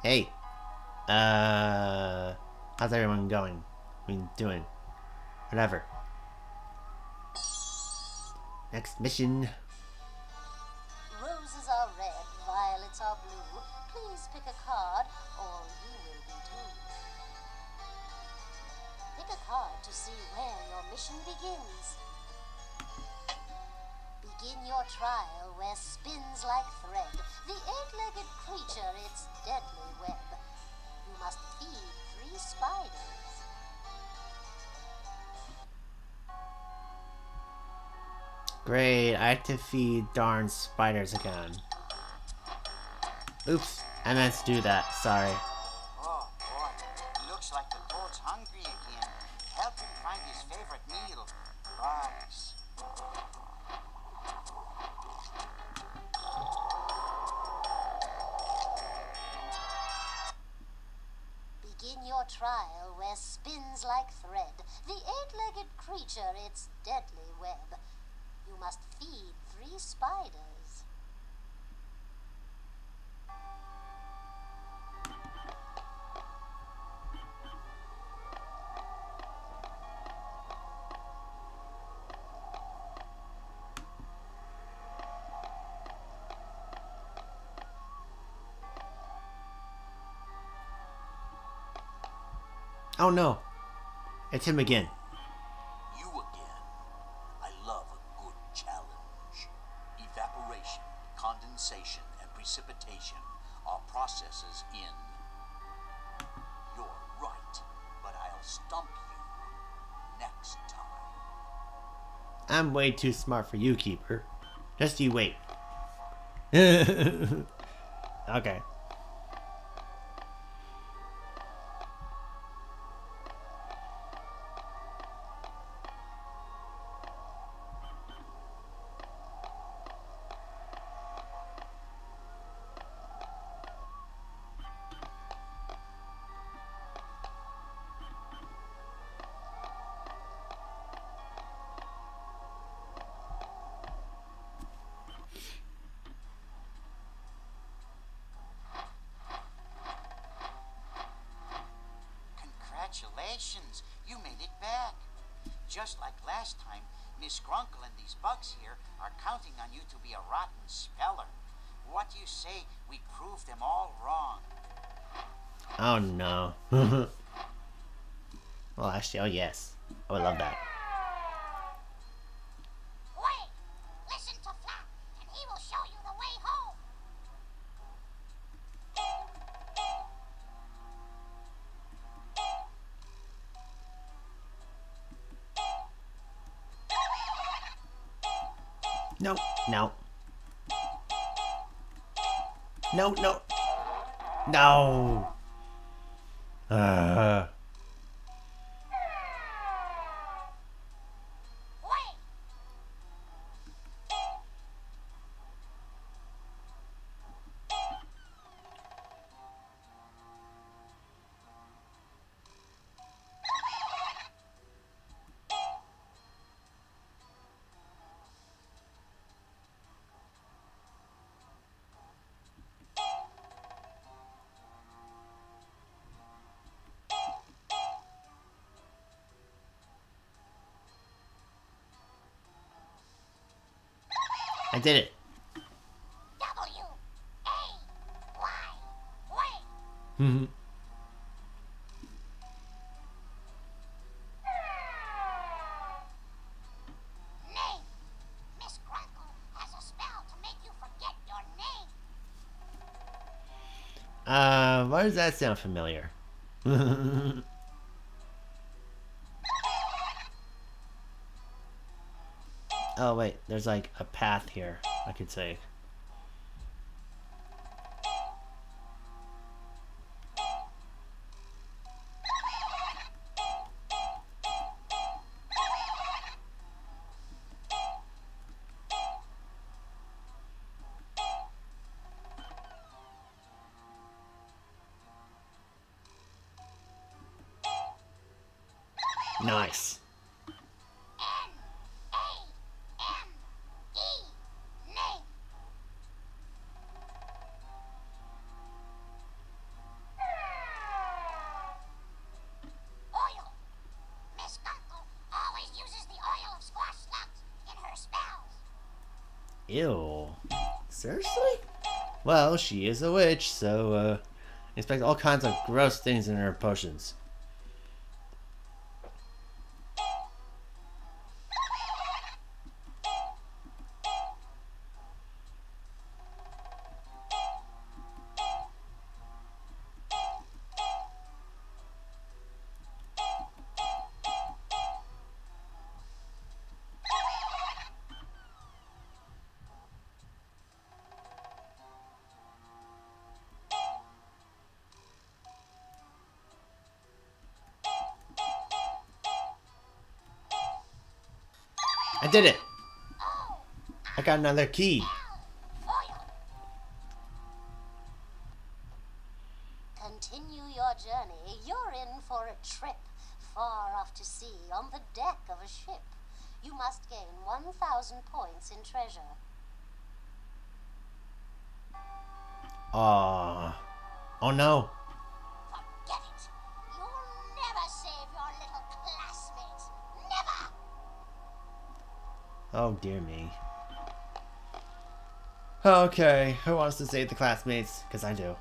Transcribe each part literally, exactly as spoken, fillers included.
Hey, uh, how's everyone going? I mean, doing? Whatever. Next mission. Roses are red, violets are blue. Please pick a card, or you will be too. Pick a card to see where your mission begins. Begin your trial where spins like thread the eight-legged creature its deadly web. You must feed three spiders. Great, I have to feed darn spiders again. Oops, I meant to do that, sorry. Oh boy, looks like the boat's hungry again. Help him find his favorite meal, bugs. Begin your trial where spins like thread the eight-legged creature its deadly web. You must feed three spiders. Oh no, it's him again. You again. I love a good challenge. Evaporation, condensation, and precipitation are processes in. You're right, but I'll stump you next time. I'm way too smart for you, Keeper. Just you wait. Okay. Congratulations, you made it back. Just like last time, Miss Grunkle and these bugs here are counting on you to be a rotten speller. What do you say we prove them all wrong? Oh no. Well, actually, oh yes. I would love that. Wait! Listen to Flap, and he will show you the way home. No, no. No, no. No. Uh. Wait! I did it. W A Y. Wait! Mhm. Name. Miss Grunkle has a spell to make you forget your name. Uh, why does that sound familiar? Oh wait, there's like a path here, I could say. Nice. N A M E. Name. Ew. Seriously? Well, she is a witch, so uh, expect all kinds of gross things in her potions. I did it! I got another key. Continue your journey. You're in for a trip far off to sea on the deck of a ship. You must gain one thousand points in treasure. Aww. Oh no. Forget it. You'll never save your little classmates. Never! Oh dear me. Okay, who wants to save the classmates? Because I do.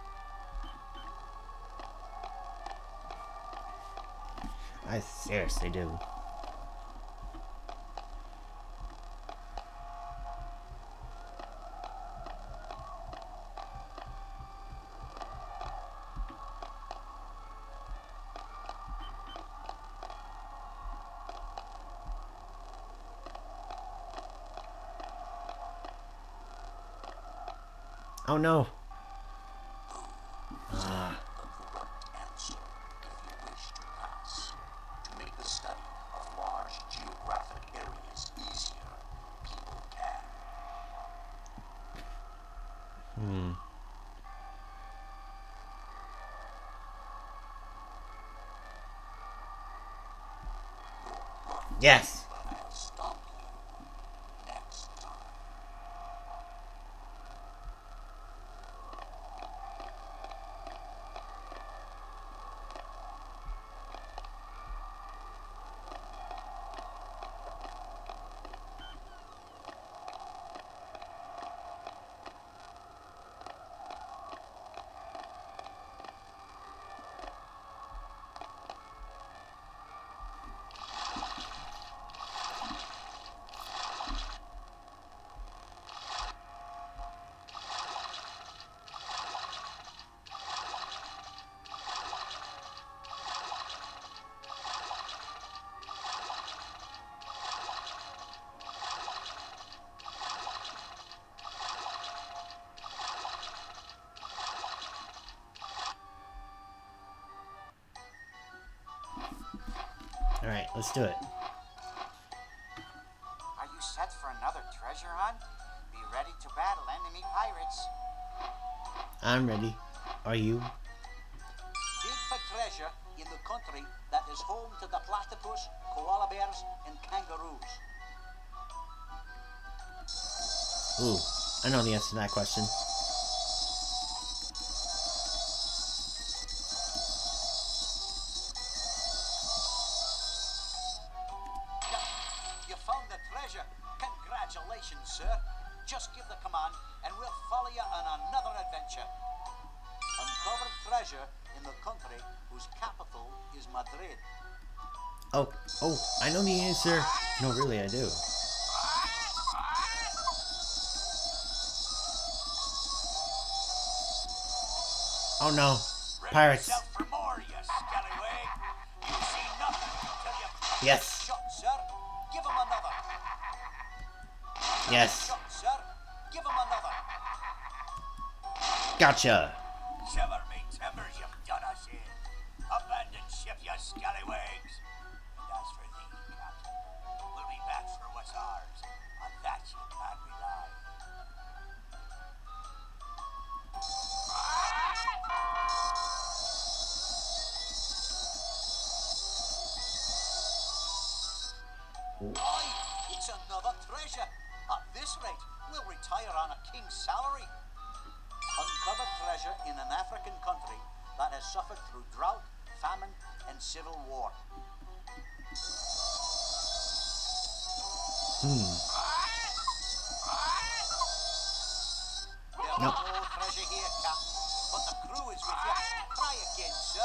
I seriously do. Oh no. Ah. Answer if you wish to pass. To make the study of large geographic areas easier, people can. Hmm. Yes. I'll stop you next time. Alright, let's do it. Are you set for another treasure hunt? Be ready to battle enemy pirates. I'm ready. Are you? Dig for treasure in the country that is home to the platypus, koala bears, and kangaroos. Ooh, I know the answer to that question. You found the treasure. Congratulations, sir. Just give the command and we'll follow you on another adventure. Uncover treasure in the country whose capital is Madrid. Oh, oh, I know the answer. No, really, I do. Oh no, pirates. Ready yourself for more, you scallywag. You see nothing till you Yes. shot, sir. Give him another. Yes. Shot, sir. Give him another. Gotcha. Shiver me timbers, you've done us in. Abandon ship, you scallywags. And as for thee, Captain, we'll be back for what's ours. On that you can't rely. Aye, it's another treasure. At this rate, we'll retire on a king's salary. Uncover treasure in an African country that has suffered through drought, famine, and civil war. Hmm. Nope. No treasure here, Captain. But the crew is with you. Try again, sir.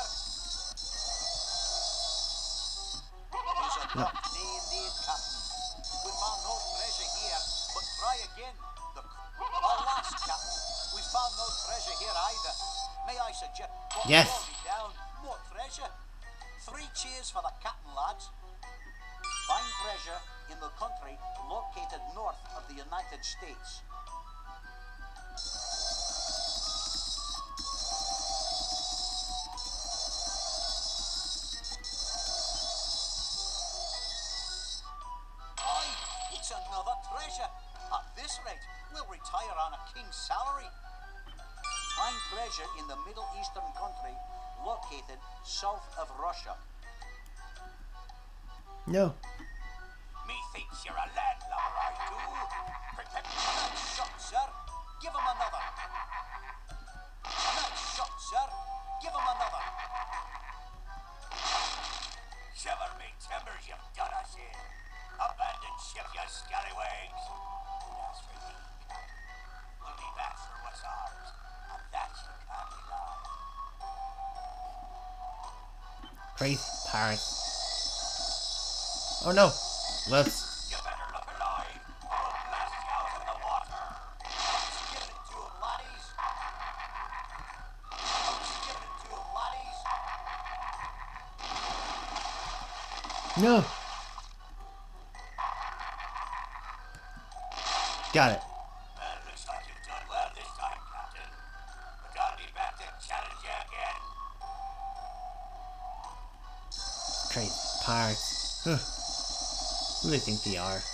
There's a No. duck day indeed, Captain. We found no treasure here, but try again. The alas, Captain. We found no treasure here either. May I suggest? What Yes. brought me down? More treasure. Three cheers for the captain, lads. Find treasure in the country located north of the United States. Aye, it's another treasure. At this rate, we'll retire on a king's salary. Find treasure in the Middle Eastern country located south of Russia. No. Methinks you're a landlubber, I do. Protect that shot, sir. Give him another. That shot, sir. Give him another. Shiver me timbers, you've done us in. Abandon ship, you scallywags. And as for me, we'll be back for what's ours. And that you can't deny. Crazy pirates. Oh no. Let's. You better look alive, or we'll blast you out of the water. Let's give it to him, laddies. Let's give it to him, laddies. No. Got it. Well, looks like you've done well this time, Captain. But I'll be back to challenge you again. Crazy pirates. Huh. Who do they think they are?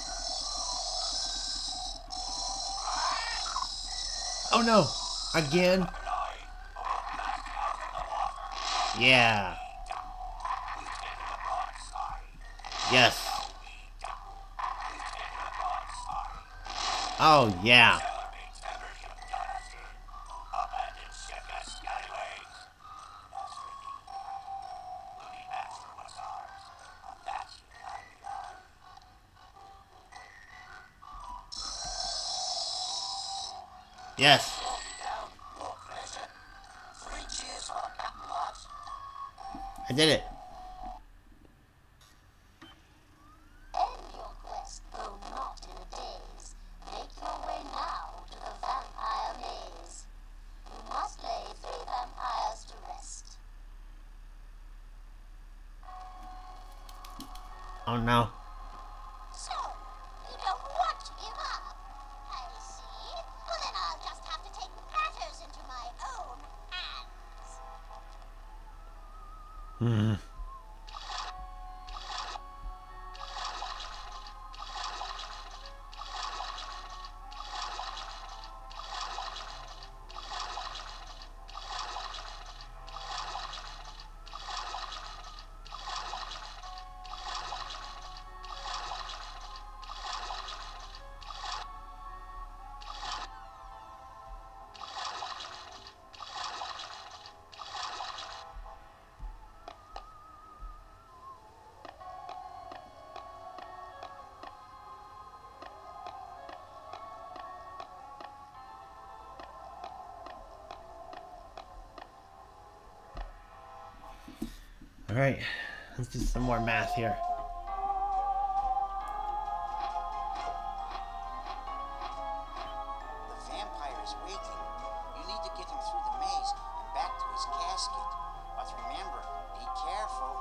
Oh no! Again? Yeah. Yes. Oh yeah. Yes. I did it. End your quest, though not in a daze. Make your way now to the vampire maze. You must lay three vampires to rest. Oh no. So, you don't want to give up. I see. Well, then I'll just have to take matters into my own hands. Hmm. All right, let's do some more math here. The vampire is waiting. You need to get him through the maze and back to his casket. But remember, be careful.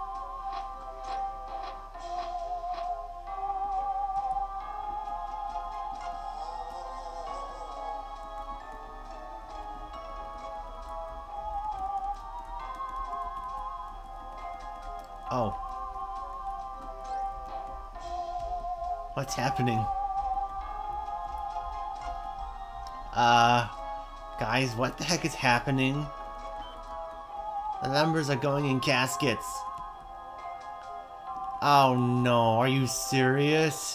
Oh. What's happening? Uh, guys, what the heck is happening? The numbers are going in caskets. Oh no, are you serious?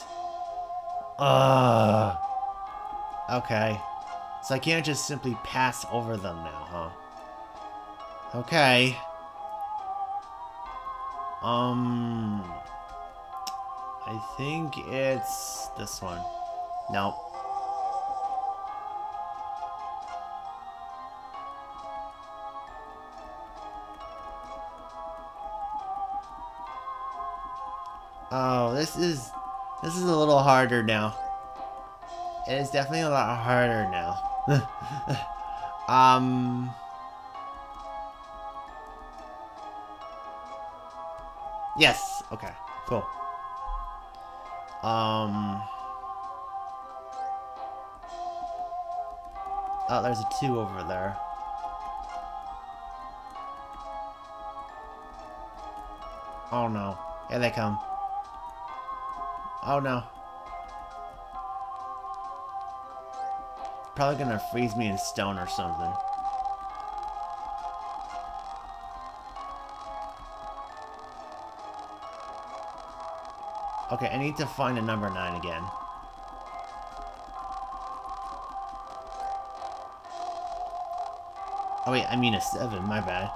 Ugh. Okay. So I can't just simply pass over them now, huh? Okay. Um, I think it's this one. Nope. Oh, this is this is a little harder now. It is definitely a lot harder now. um. Yes. Okay. Cool. Um. Oh, there's a two over there. Oh no. Here they come. Oh no. Probably gonna freeze me in stone or something. Okay, I need to find a number nine again. Oh wait, I mean a seven, my bad.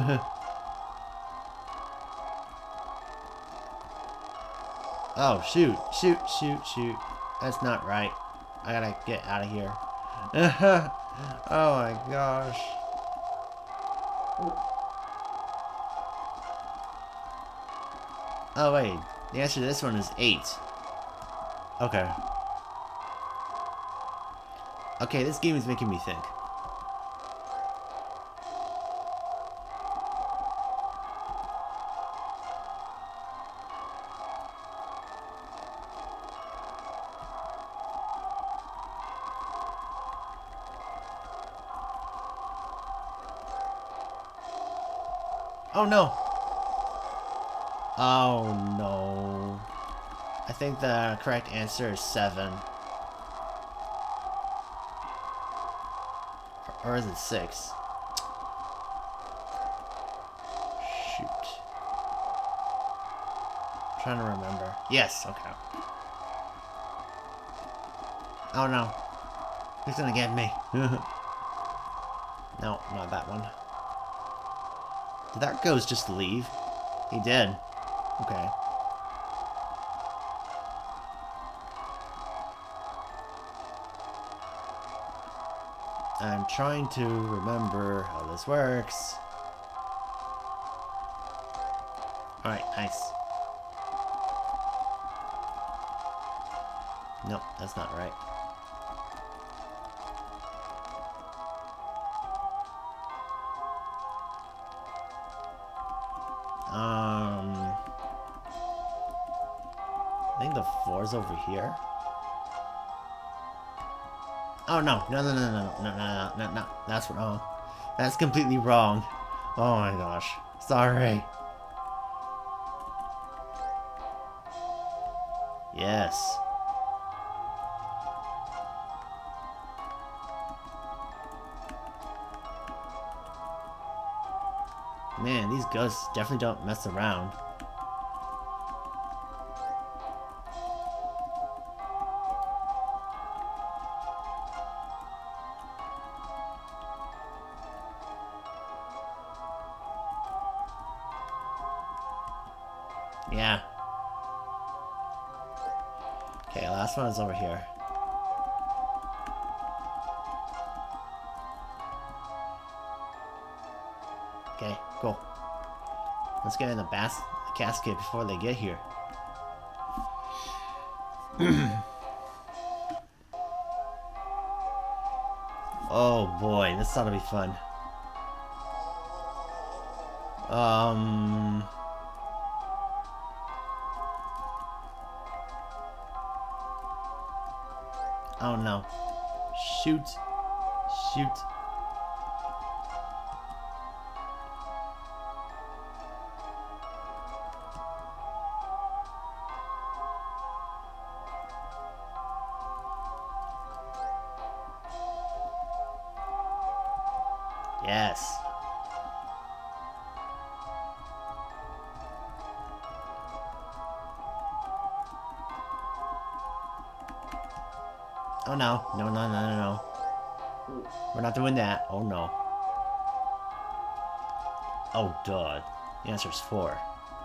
Oh, shoot, shoot, shoot, shoot. That's not right. I gotta get out of here. Oh my gosh. Oh wait, the answer to this one is eight. Okay. Okay, this game is making me think. Oh no! Oh no. I think the correct answer is seven. Or is it six? Shoot. I'm trying to remember. Yes, okay. Oh no. He's gonna get me. No, not that one. Did that ghost just leave? He did. Okay. I'm trying to remember how this works. Alright, nice. Nope, that's not right. Um, I think the four's over here. Oh no, no, no, no, no, no, no, no, no, no, that's wrong. That's completely wrong. Oh my gosh, sorry. Yes. Man, these ghosts definitely don't mess around. Yeah. Okay, last one is over here. Okay, cool. Let's get in the bas casket before they get here. Oh boy, this ought to be fun. Um... Oh no. Shoot. Shoot. Yes. Oh no. No, no, no, no, no. We're not doing that. Oh no. Oh duh. The answer is four.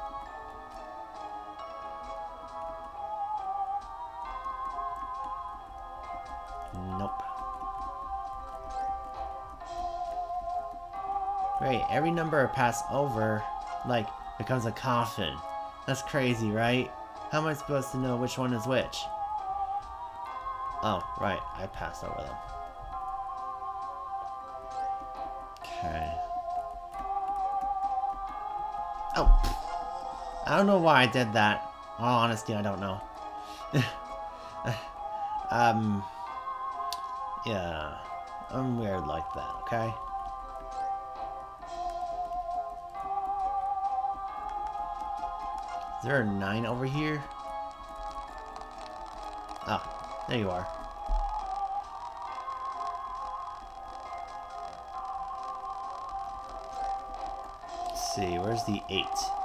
Nope. Great. Every number I pass over, like, becomes a coffin. That's crazy, right? How am I supposed to know which one is which? Oh, right. I passed over them. Okay. Oh! I don't know why I did that. In all honesty, I don't know. um... Yeah. I'm weird like that, okay? Is there a nine over here? Oh, there you are. Let's see, where's the eight?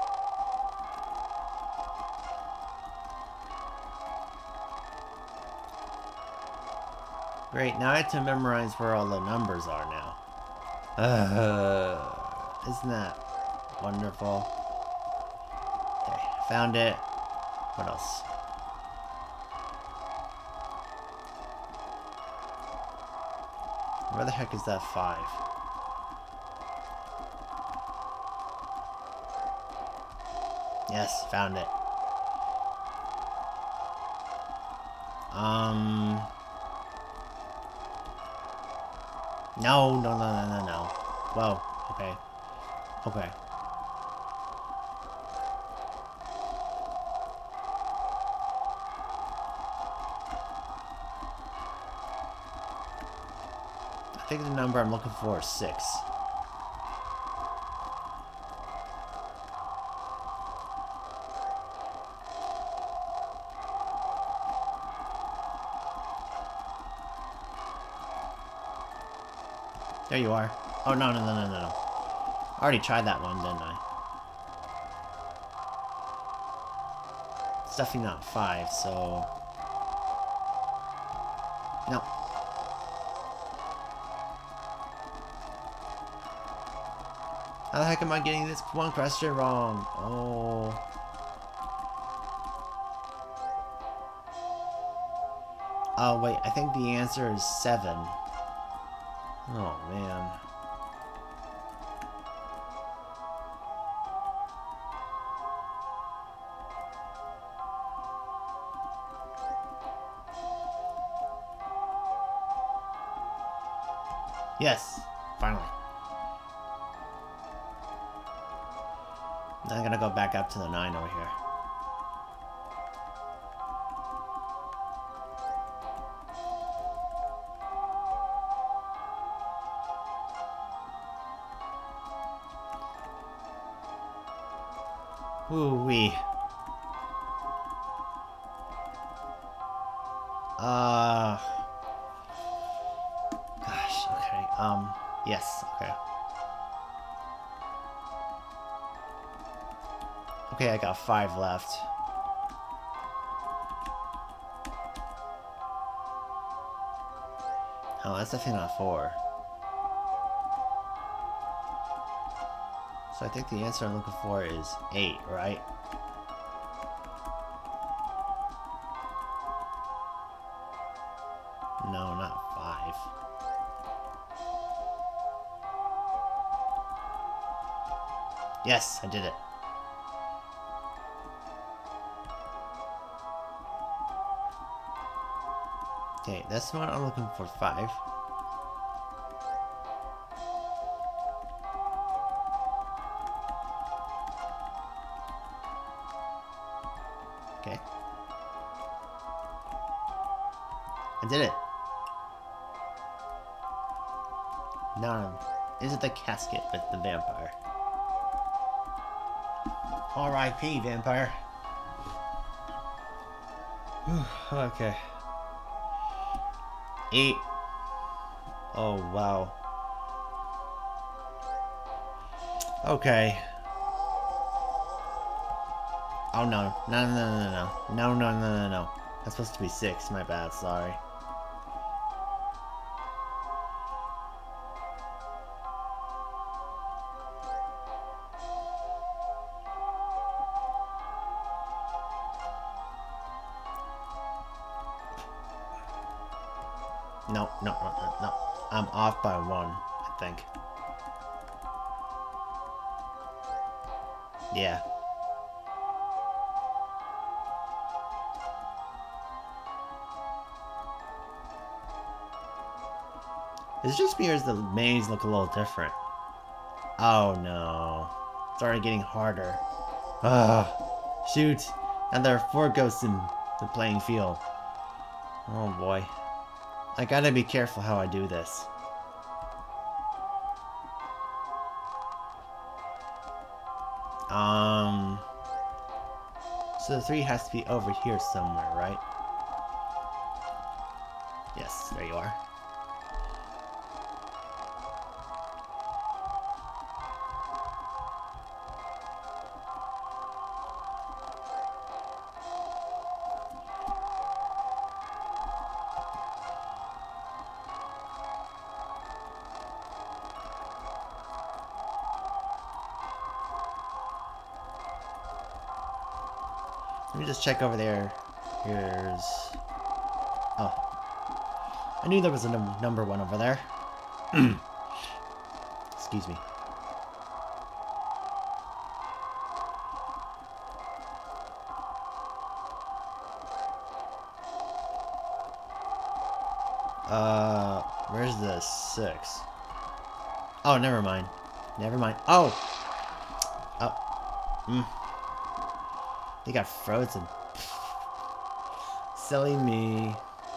Great, now I have to memorize where all the numbers are now. Uh, isn't that wonderful? Okay, found it. What else? Where the heck is that five? Yes, found it. Um... No, no, no, no, no, no. Whoa, okay. Okay. I think the number I'm looking for is six. There you are. Oh, no, no, no, no, no, no. I already tried that one, didn't I? It's definitely not five, so... No. How the heck am I getting this one question wrong? Oh. Oh, wait, I think the answer is seven. Oh, man. Yes, finally. Now I'm gonna go back up to the nine over here. Ooh-wee. Uh... Gosh, okay, um, yes, okay. Okay, I got five left. Oh, that's definitely not four. So I think the answer I'm looking for is eight, right? No, not five. Yes, I did it. Okay, this one I'm looking for five. Okay. I did it. Now, is it the casket with the vampire? R I P vampire. Okay. Eight. Oh, wow. Okay. Oh, no. No, no, no, no, no. No, no, no, no, no. That's supposed to be six. My bad. Sorry. No, no, no, no, no. I'm off by one, I think. Yeah. Is it just me or does the maze look a little different? Oh no. It's already getting harder. Ah, shoot. And there are four ghosts in the playing field. Oh boy. I gotta be careful how I do this. Um... So the three has to be over here somewhere, right? Yes, there you are. Let me just check over there. Here's... Oh. I knew there was a num number one over there. Excuse me. Uh, where's the six? Oh, never mind. Never mind. Oh! Oh. Mm. They got frozen. Silly me.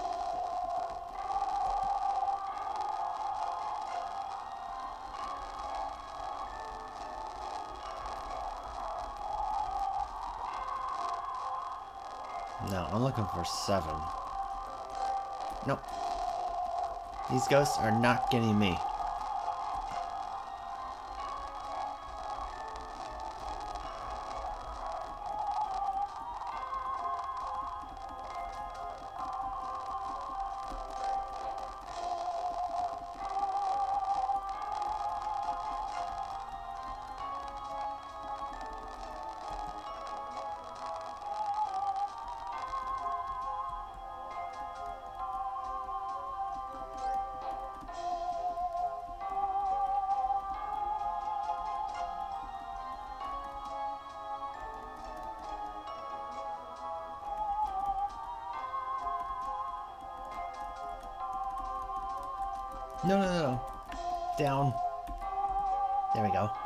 No, I'm looking for seven. Nope. These ghosts are not getting me. No, no, no, no. Down. There we go.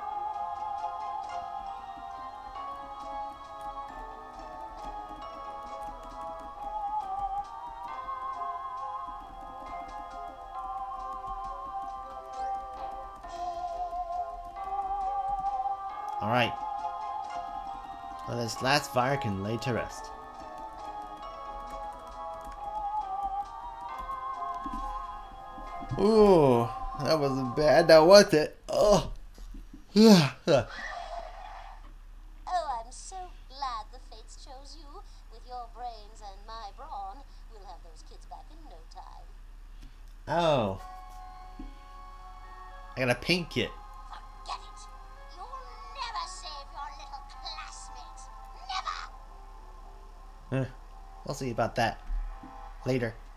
Alright. Well, this last fire can lay to rest. Ooh, that wasn't bad, now was it? Oh. Oh, I'm so glad the fates chose you. With your brains and my brawn, we'll have those kids back in no time. Oh. I got a paint kit. Forget it. You'll never save your little classmates. Never! Huh. We'll see about that later.